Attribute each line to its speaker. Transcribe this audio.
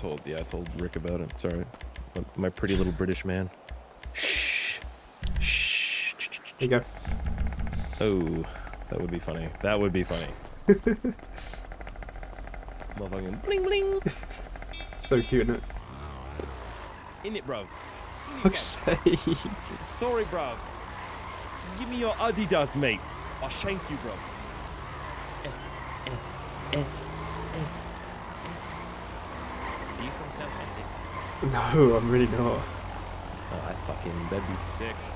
Speaker 1: I told Rick about it. Sorry, my pretty little British man. Shh. Shh.
Speaker 2: There you go.
Speaker 1: Oh, that would be funny. That would be funny. Motherfucking bling bling.
Speaker 2: So cute, isn't it?
Speaker 1: In it, bro.
Speaker 2: Fuck's sake.
Speaker 1: Sorry, bro. Give me your Adidas, mate. I'll shank you, bro. Are you from South Essex?
Speaker 2: No, I'm really not.
Speaker 1: Oh, that'd be sick.